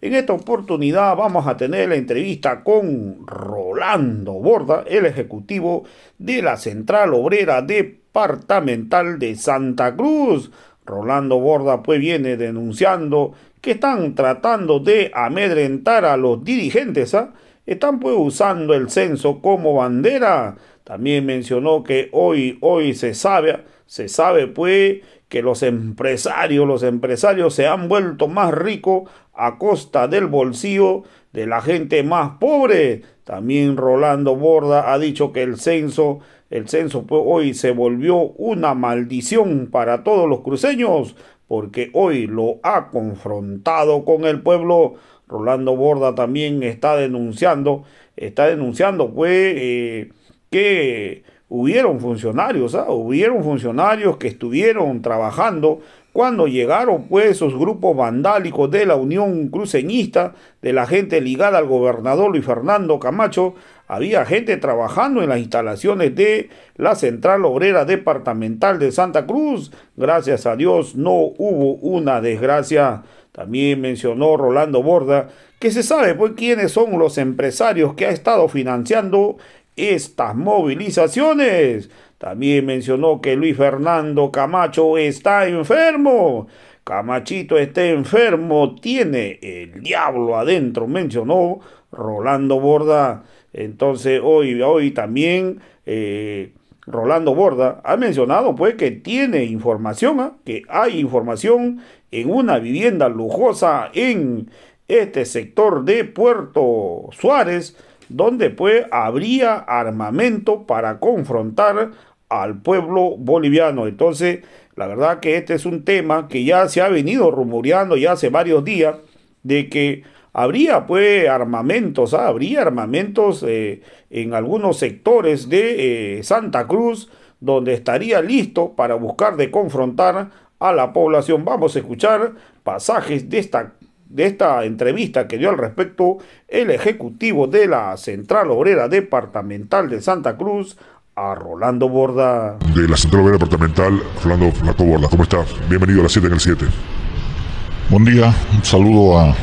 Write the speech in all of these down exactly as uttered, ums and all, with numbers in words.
En esta oportunidad vamos a tener la entrevista con Rolando Borda, el ejecutivo de la Central Obrera Departamental de Santa Cruz. Rolando Borda pues viene denunciando que están tratando de amedrentar a los dirigentes, ¿eh? Están pues usando el censo como bandera. También mencionó que hoy, hoy se sabe, se sabe pues que los empresarios, los empresarios se han vuelto más ricos a costa del bolsillo de la gente más pobre. También Rolando Borda ha dicho que el censo, el censo pues hoy se volvió una maldición para todos los cruceños, porque hoy lo ha confrontado con el pueblo. Rolando Borda también está denunciando, está denunciando pues eh, que hubieron funcionarios, ¿ah? hubieron funcionarios que estuvieron trabajando cuando llegaron pues esos grupos vandálicos de la Unión Cruceñista, de la gente ligada al gobernador Luis Fernando Camacho. Había gente trabajando en las instalaciones de la Central Obrera Departamental de Santa Cruz. Gracias a Dios no hubo una desgracia. También mencionó Rolando Borda que se sabe pues quiénes son los empresarios que ha estado financiando estas movilizaciones. También mencionó que Luis Fernando Camacho está enfermo. Camachito está enfermo, tiene el diablo adentro, mencionó Rolando Borda. Entonces hoy, hoy también eh, Rolando Borda ha mencionado pues que tiene información, ¿eh? que hay información en una vivienda lujosa en este sector de Puerto Suárez, donde pues habría armamento para confrontar al pueblo boliviano. Entonces, la verdad que este es un tema que ya se ha venido rumoreando ya hace varios días, de que habría pues armamentos, ¿ah? habría armamentos eh, en algunos sectores de eh, Santa Cruz, donde estaría listo para buscar de confrontar a la población. Vamos a escuchar pasajes de esta de esta entrevista que dio al respecto el ejecutivo de la Central Obrera Departamental de Santa Cruz, a Rolando Borda. De la Central Obrera Departamental, Rolando Flaco Borda, ¿cómo está? Bienvenido a las siete en el siete. Buen día, un saludo a,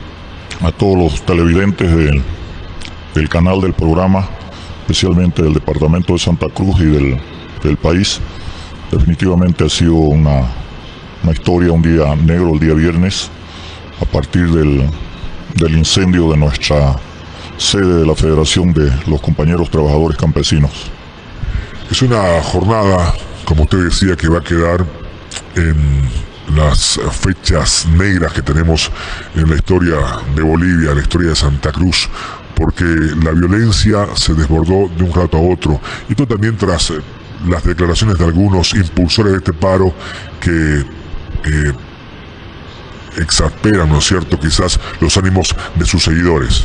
a todos los televidentes del, del canal del programa, especialmente del Departamento de Santa Cruz y del, del país. Definitivamente ha sido una, una historia, un día negro el día viernes, a partir del, del incendio de nuestra sede de la Federación de los Compañeros Trabajadores Campesinos. Es una jornada, como usted decía, que va a quedar en las fechas negras que tenemos en la historia de Bolivia, en la historia de Santa Cruz, porque la violencia se desbordó de un rato a otro. Y esto también tras las declaraciones de algunos impulsores de este paro que eh, exasperan, ¿no es cierto?, quizás los ánimos de sus seguidores.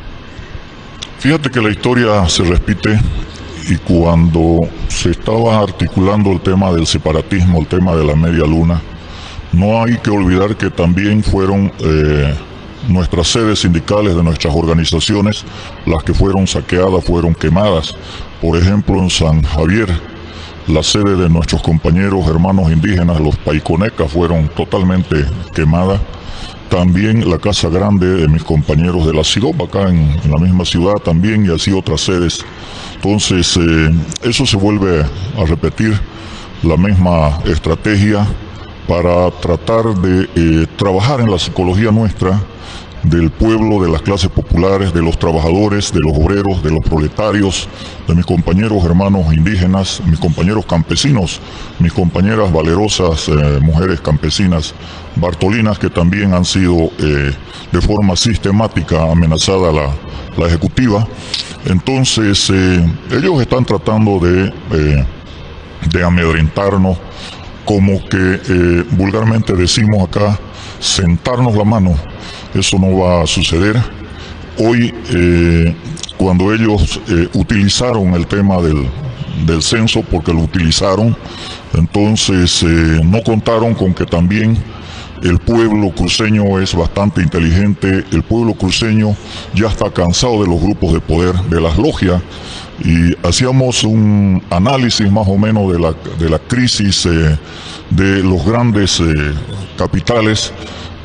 Fíjate que la historia se repite, y cuando se estaba articulando el tema del separatismo, el tema de la media luna, no hay que olvidar que también fueron eh, nuestras sedes sindicales de nuestras organizaciones las que fueron saqueadas, fueron quemadas. Por ejemplo, en San Javier, la sede de nuestros compañeros hermanos indígenas, los paiconecas, fueron totalmente quemadas. También la Casa Grande de mis compañeros de la Siropa, acá en, en la misma ciudad también, y así otras sedes. Entonces, eh, eso se vuelve a repetir, la misma estrategia para tratar de eh, trabajar en la psicología nuestra, del pueblo, de las clases populares, de los trabajadores, de los obreros, de los proletarios, de mis compañeros hermanos indígenas, mis compañeros campesinos, mis compañeras valerosas eh, mujeres campesinas bartolinas, que también han sido eh, de forma sistemática amenazada la, la ejecutiva. Entonces eh, ellos están tratando de, eh, de amedrentarnos, como que eh, vulgarmente decimos acá, sentarnos la mano. Eso no va a suceder. Hoy, eh, cuando ellos eh, utilizaron el tema del, del censo, porque lo utilizaron, entonces eh, no contaron con que también el pueblo cruceño es bastante inteligente. El pueblo cruceño ya está cansado de los grupos de poder, de las logias, y hacíamos un análisis más o menos de la, de la crisis eh, de los grandes eh, capitales,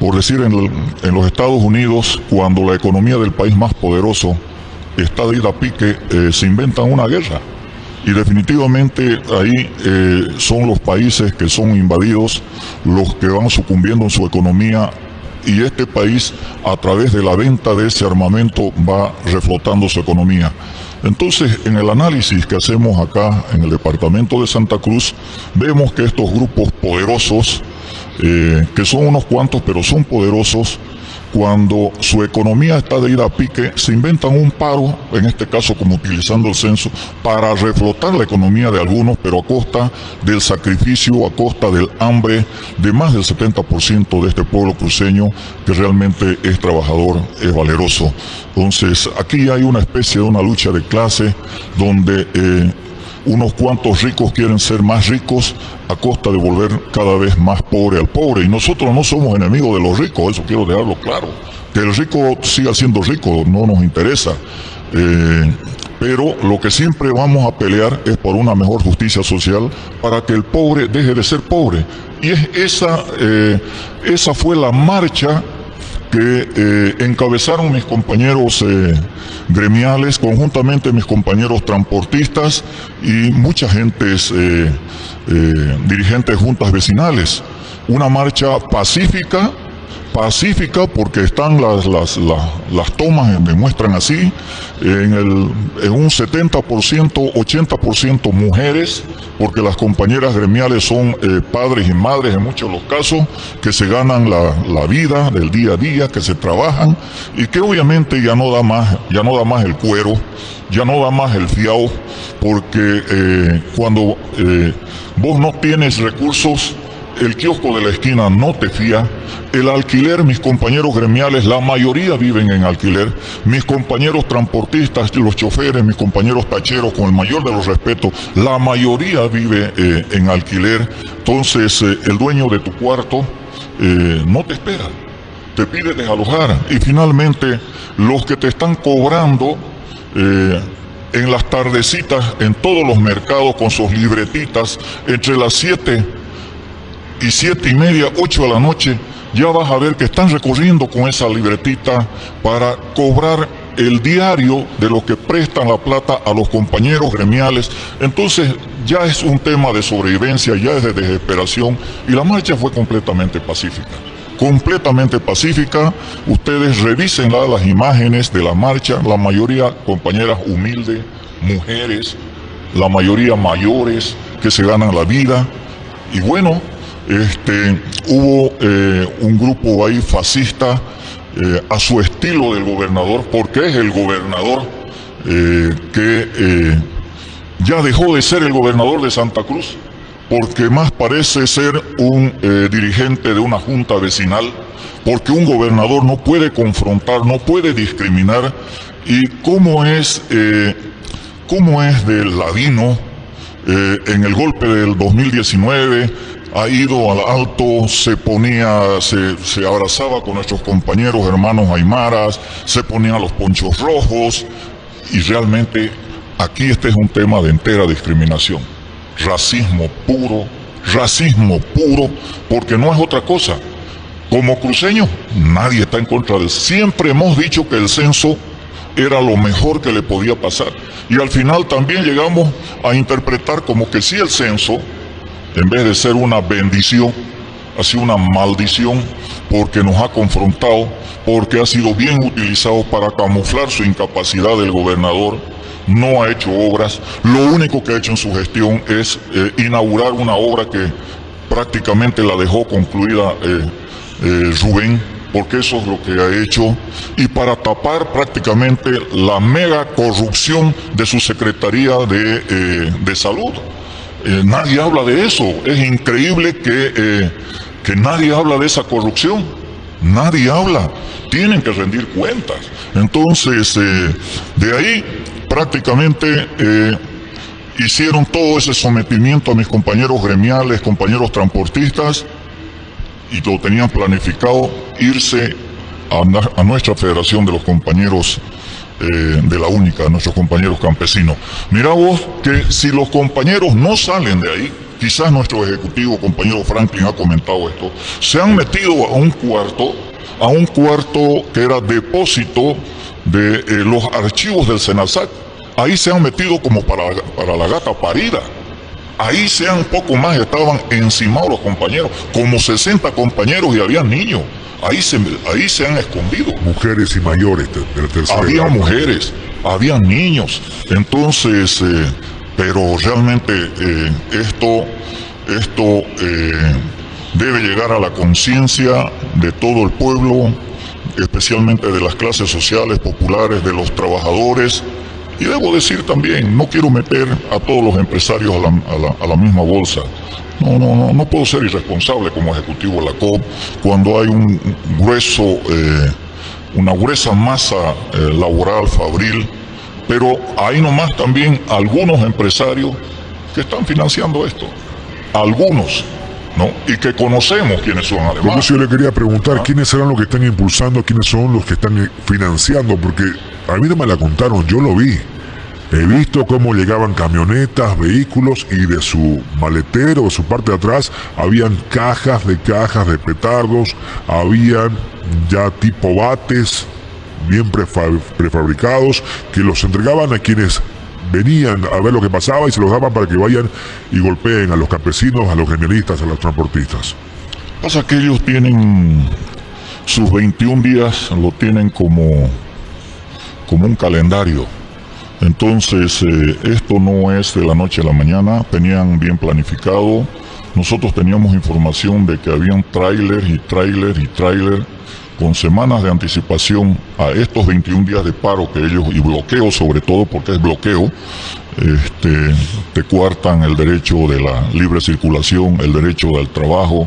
por decir en, el, en los Estados Unidos, cuando la economía del país más poderoso está de ida a pique, eh, se inventan una guerra. Y definitivamente ahí eh, son los países que son invadidos los que van sucumbiendo en su economía, y este país, a través de la venta de ese armamento, va reflotando su economía. Entonces, en el análisis que hacemos acá en el departamento de Santa Cruz, vemos que estos grupos poderosos, eh, que son unos cuantos, pero son poderosos, cuando su economía está de ida a pique, se inventan un paro, en este caso como utilizando el censo, para reflotar la economía de algunos, pero a costa del sacrificio, a costa del hambre de más del setenta por ciento de este pueblo cruceño, que realmente es trabajador, es valeroso. Entonces, aquí hay una especie de una lucha de clase, donde eh, unos cuantos ricos quieren ser más ricos a costa de volver cada vez más pobre al pobre. Y nosotros no somos enemigos de los ricos, eso quiero dejarlo claro. Que el rico siga siendo rico no nos interesa. Eh, pero lo que siempre vamos a pelear es por una mejor justicia social, para que el pobre deje de ser pobre. Y es esa, eh, esa fue la marcha que eh, encabezaron mis compañeros eh, gremiales, conjuntamente mis compañeros transportistas y mucha gente, eh, eh, dirigentes de juntas vecinales. Una marcha pacífica, pacífica porque están las, las, las, las tomas, demuestran así, en, el, en un setenta por ciento, ochenta por ciento mujeres, porque las compañeras gremiales son eh, padres y madres en muchos de los casos, que se ganan la, la vida del día a día, que se trabajan, y que obviamente ya no da más, ya no da más el cuero, ya no da más el fiao, porque eh, cuando eh, vos no tienes recursos, el kiosco de la esquina no te fía, el alquiler, mis compañeros gremiales, la mayoría viven en alquiler, mis compañeros transportistas, los choferes, mis compañeros tacheros, con el mayor de los respetos, la mayoría vive eh, en alquiler. Entonces eh, el dueño de tu cuarto eh, no te espera, te pide desalojar, y finalmente los que te están cobrando eh, en las tardecitas en todos los mercados con sus libretitas entre las siete y siete y media, ocho de la noche, ya vas a ver que están recorriendo con esa libretita para cobrar el diario de lo que prestan la plata a los compañeros gremiales. Entonces ya es un tema de sobrevivencia, ya es de desesperación, y la marcha fue completamente pacífica. Completamente pacífica. Ustedes revisen las imágenes de la marcha, la mayoría compañeras humildes, mujeres, la mayoría mayores que se ganan la vida. Y bueno, Este, hubo eh, un grupo ahí fascista eh, a su estilo del gobernador, porque es el gobernador eh, que eh, ya dejó de ser el gobernador de Santa Cruz, porque más parece ser un eh, dirigente de una junta vecinal, porque un gobernador no puede confrontar, no puede discriminar. Y cómo es, eh, cómo es del ladino eh, en el golpe del dos mil diecinueve, ha ido al alto, se ponía, se, se abrazaba con nuestros compañeros hermanos aymaras, se ponía los ponchos rojos, y realmente aquí este es un tema de entera discriminación, racismo puro, racismo puro, porque no es otra cosa. Como cruceños, nadie está en contra del censo. Siempre hemos dicho que el censo era lo mejor que le podía pasar, y al final también llegamos a interpretar como que sí, el censo, en vez de ser una bendición, ha sido una maldición, porque nos ha confrontado, porque ha sido bien utilizado para camuflar su incapacidad del gobernador. No ha hecho obras, lo único que ha hecho en su gestión es eh, inaugurar una obra que prácticamente la dejó concluida eh, eh, Rubén, porque eso es lo que ha hecho, y para tapar prácticamente la mega corrupción de su Secretaría de, eh, de Salud. Eh, nadie habla de eso. Es increíble que, eh, que nadie habla de esa corrupción. Nadie habla. Tienen que rendir cuentas. Entonces, eh, de ahí prácticamente eh, hicieron todo ese sometimiento a mis compañeros gremiales, compañeros transportistas, y lo tenían planificado irse a, a nuestra Federación de los Compañeros Eh, de la única, nuestros compañeros campesinos. Mira vos que si los compañeros no salen de ahí, quizás nuestro ejecutivo, compañero Franklin, ha comentado esto, se han metido a un cuarto, a un cuarto que era depósito de eh, los archivos del SENASAC. Ahí se han metido como para, para la gata parida. Ahí sean un poco más, estaban encimados los compañeros, como sesenta compañeros y había niños. Ahí se, ahí se han escondido. Mujeres y mayores de la tercera edad. Había mujeres, había niños. Entonces, eh, pero realmente eh, esto, esto eh, debe llegar a la conciencia de todo el pueblo, especialmente de las clases sociales, populares, de los trabajadores. Y debo decir también, no quiero meter a todos los empresarios a la, a la, a la misma bolsa. No, no, no, no puedo ser irresponsable como ejecutivo de la C O P cuando hay un grueso, eh, una gruesa masa eh, laboral, fabril, pero hay nomás también algunos empresarios que están financiando esto. Algunos, ¿no? Y que conocemos quiénes son además. Por eso yo le quería preguntar, ¿Ah? ¿quiénes serán los que están impulsando, quiénes son los que están financiando? Porque a mí no me la contaron, yo lo vi. He visto cómo llegaban camionetas, vehículos y de su maletero, de su parte de atrás, habían cajas de cajas de petardos, habían ya tipo bates bien prefab- prefabricados que los entregaban a quienes venían a ver lo que pasaba y se los daban para que vayan y golpeen a los campesinos, a los gremialistas, a los transportistas. Pasa que ellos tienen sus veintiún días, lo tienen como, como un calendario. Entonces, eh, esto no es de la noche a la mañana, tenían bien planificado. Nosotros teníamos información de que habían trailers y trailers y trailers con semanas de anticipación a estos veintiún días de paro que ellos, y bloqueo sobre todo, porque es bloqueo, este, te coartan el derecho de la libre circulación, el derecho del trabajo.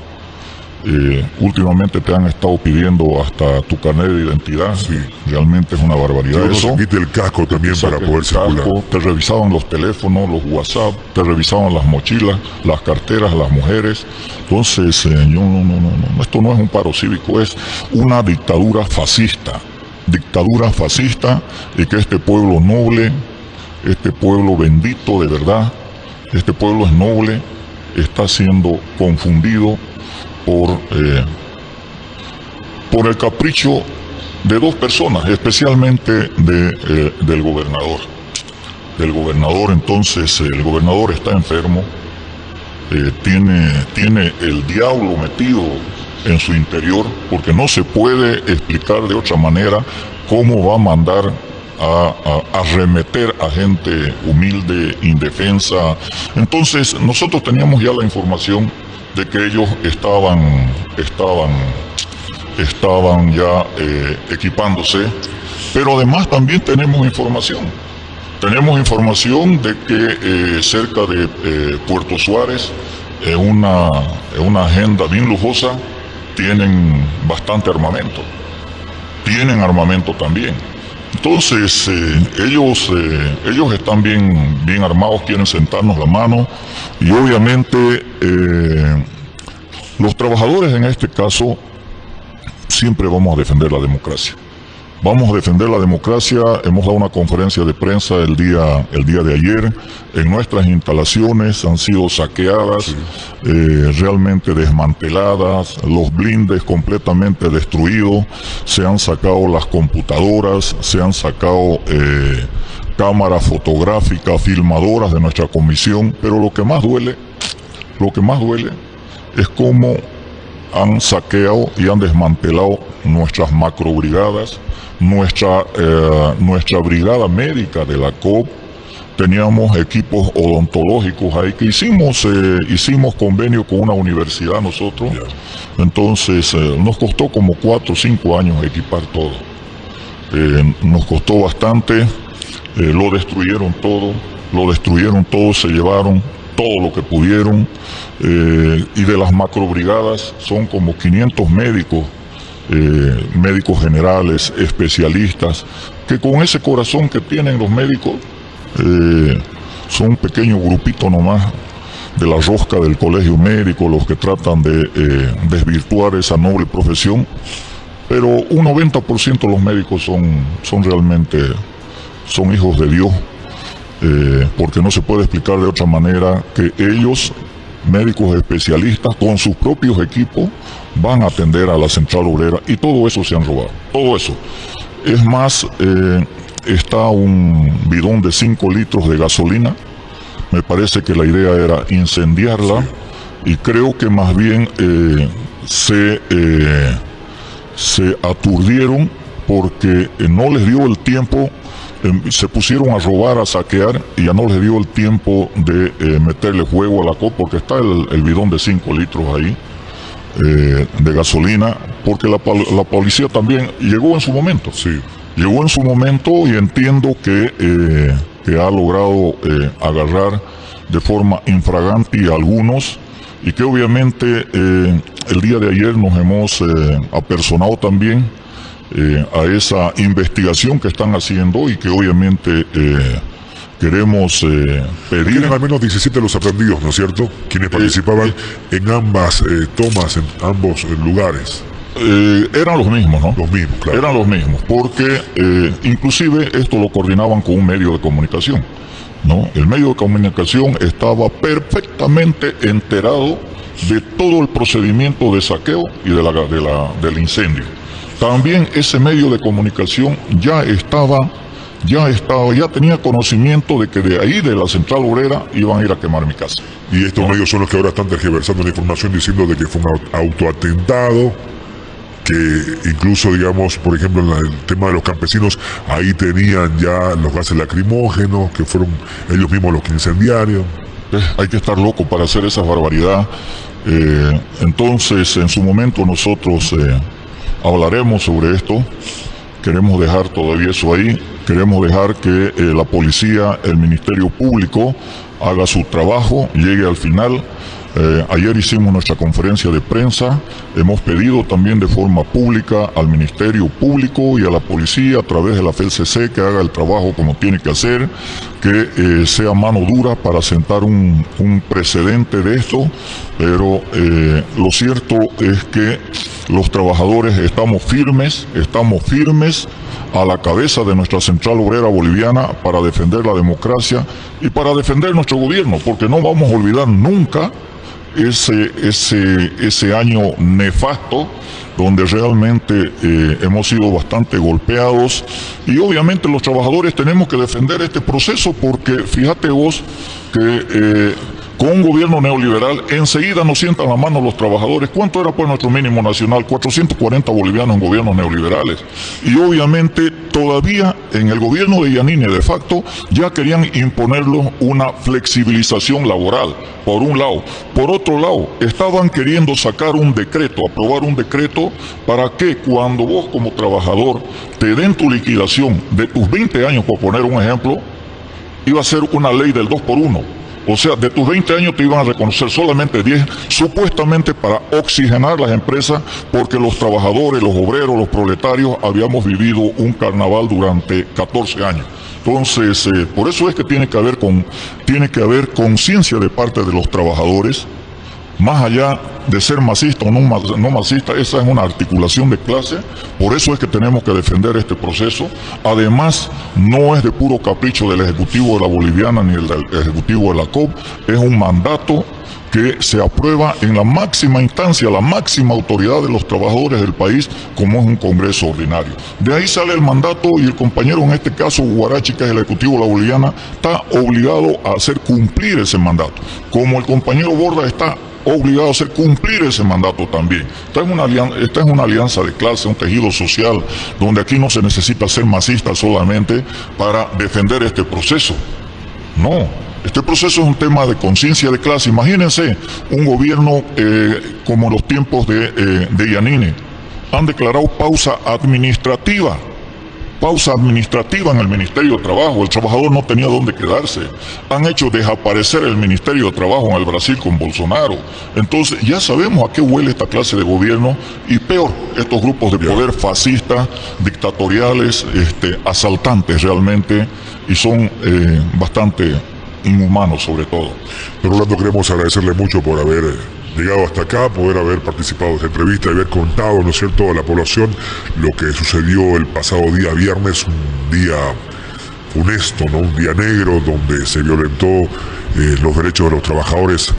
Eh, últimamente te han estado pidiendo hasta tu carnet de identidad. Sí, realmente es una barbaridad. Uno eso. se quite el casco también para poder circular. Te revisaban los teléfonos, los WhatsApp, te revisaban las mochilas, las carteras, las mujeres. Entonces, eh, yo no, no, no, no, esto no es un paro cívico, es una dictadura fascista. Dictadura fascista, y que este pueblo noble, este pueblo bendito de verdad, este pueblo es noble, está siendo confundido por, eh, por el capricho de dos personas, especialmente de, eh, del gobernador. Del gobernador, entonces, el gobernador está enfermo, eh, tiene, tiene el diablo metido en su interior, porque no se puede explicar de otra manera cómo va a mandar a, a, a arremeter a gente humilde, indefensa. Entonces, nosotros teníamos ya la información de que ellos estaban, estaban, estaban ya eh, equipándose, pero además también tenemos información. Tenemos información de que eh, cerca de eh, Puerto Suárez, en una, en una agenda bien lujosa, tienen bastante armamento. Tienen armamento también. Entonces, eh, ellos, eh, ellos están bien, bien armados, quieren sentarnos la mano, y obviamente eh, los trabajadores en este caso siempre vamos a defender la democracia. Vamos a defender la democracia. Hemos dado una conferencia de prensa el día, el día de ayer. En nuestras instalaciones han sido saqueadas, sí. eh, realmente desmanteladas, los blindes completamente destruidos, se han sacado las computadoras, se han sacado eh, cámaras fotográficas, filmadoras de nuestra comisión, pero lo que más duele, lo que más duele es cómo han saqueado y han desmantelado nuestras macrobrigadas, nuestra, eh, nuestra brigada médica de la C O P. Teníamos equipos odontológicos ahí que hicimos, eh, hicimos convenio con una universidad nosotros. Entonces eh, nos costó como cuatro o cinco años equipar todo. Eh, nos costó bastante, eh, lo destruyeron todo, lo destruyeron todo, se llevaron todo lo que pudieron, eh, y de las macrobrigadas son como quinientos médicos, eh, médicos generales, especialistas, que con ese corazón que tienen los médicos, eh, son un pequeño grupito nomás de la rosca del colegio médico, los que tratan de eh, desvirtuar esa noble profesión, pero un noventa por ciento de los médicos son, son realmente, son hijos de Dios. Eh, porque no se puede explicar de otra manera que ellos médicos especialistas con sus propios equipos van a atender a la central obrera, y todo eso se han robado, todo eso. Es más, eh, está un bidón de cinco litros de gasolina. Me parece que la idea era incendiarla, sí. Y creo que más bien eh, se, eh, se aturdieron porque eh, no les dio el tiempo, eh, se pusieron a robar, a saquear, y ya no les dio el tiempo de eh, meterle fuego a la copa, porque está el, el bidón de cinco litros ahí eh, de gasolina, porque la, la policía también llegó en su momento. Sí. Llegó en su momento, y entiendo que, eh, que ha logrado eh, agarrar de forma infragante a algunos, y que obviamente eh, el día de ayer nos hemos eh, apersonado también eh, a esa investigación que están haciendo, y que obviamente eh, queremos eh, pedir... Tienen al menos diecisiete los aprendidos, ¿no es cierto? Quienes participaban eh, eh, en ambas eh, tomas, en ambos eh, lugares. Eh, eran los mismos, ¿no? Los mismos, claro. Eran los mismos, porque eh, inclusive esto lo coordinaban con un medio de comunicación, ¿no? El medio de comunicación estaba perfectamente enterado de todo el procedimiento de saqueo y de la, de la, del incendio. También ese medio de comunicación ya estaba, ya estaba, ya tenía conocimiento de que de ahí, de la central obrera, iban a ir a quemar mi casa. Y estos ¿no? medios son los que ahora están tergiversando la información diciendo de que fue un autoatentado, que incluso, digamos, por ejemplo, en la, el tema de los campesinos, ahí tenían ya los gases lacrimógenos, que fueron ellos mismos los que incendiaron. Eh, hay que estar loco para hacer esa barbaridad. Eh, entonces, en su momento nosotros eh, hablaremos sobre esto. Queremos dejar todavía eso ahí. Queremos dejar que eh, la policía, el Ministerio Público, haga su trabajo, llegue al final. Eh, ayer hicimos nuestra conferencia de prensa, hemos pedido también de forma pública al Ministerio Público y a la policía a través de la F E L C C que haga el trabajo como tiene que hacer, que eh, sea mano dura para sentar un, un precedente de esto, pero eh, lo cierto es que los trabajadores estamos firmes, estamos firmes a la cabeza de nuestra central obrera boliviana para defender la democracia y para defender nuestro gobierno, porque no vamos a olvidar nunca ese, ese, ese año nefasto donde realmente eh, hemos sido bastante golpeados, y obviamente los trabajadores tenemos que defender este proceso, porque fíjate vos que eh, con un gobierno neoliberal enseguida nos sientan la mano los trabajadores. ¿Cuánto era pues nuestro mínimo nacional? cuatrocientos cuarenta bolivianos en gobiernos neoliberales. Y obviamente todavía en el gobierno de Yanine de facto ya querían imponerlos una flexibilización laboral, por un lado. Por otro lado, estaban queriendo sacar un decreto, aprobar un decreto para que cuando vos como trabajador te den tu liquidación de tus veinte años, por poner un ejemplo, iba a ser una ley del dos por uno. O sea, de tus veinte años te iban a reconocer solamente diez, supuestamente para oxigenar las empresas, porque los trabajadores, los obreros, los proletarios habíamos vivido un carnaval durante catorce años. Entonces, eh, por eso es que tiene que haber con, tiene que haber conciencia de parte de los trabajadores, más allá de ser masista o no, no masista. Esa es una articulación de clase. Por eso es que tenemos que defender este proceso. Además, no es de puro capricho del Ejecutivo de la Boliviana ni del Ejecutivo de la C O P, es un mandato que se aprueba en la máxima instancia, la máxima autoridad de los trabajadores del país, como es un Congreso ordinario. De ahí sale el mandato, y el compañero, en este caso Guarachi, que es el Ejecutivo de la Boliviana, está obligado a hacer cumplir ese mandato, como el compañero Borda está obligado a hacer cumplir ese mandato también. Esta es, una alianza, esta es una alianza de clase, un tejido social, donde aquí no se necesita ser masista solamente para defender este proceso. No, este proceso es un tema de conciencia de clase. Imagínense un gobierno eh, como los tiempos de, eh, de Yanine. Han declarado pausa administrativa. Pausa administrativa en el Ministerio de Trabajo. El trabajador no tenía dónde quedarse. Han hecho desaparecer el Ministerio de Trabajo en el Brasil con Bolsonaro. Entonces ya sabemos a qué huele esta clase de gobierno, y peor, estos grupos de poder fascistas, dictatoriales, este, asaltantes realmente, y son eh, bastante inhumanos sobre todo. Don Rolando, queremos agradecerle mucho por haber llegado hasta acá, poder haber participado de esta entrevista y haber contado, ¿no es cierto?, a la población lo que sucedió el pasado día viernes, un día funesto, ¿no?, un día negro donde se violentó eh, los derechos de los trabajadores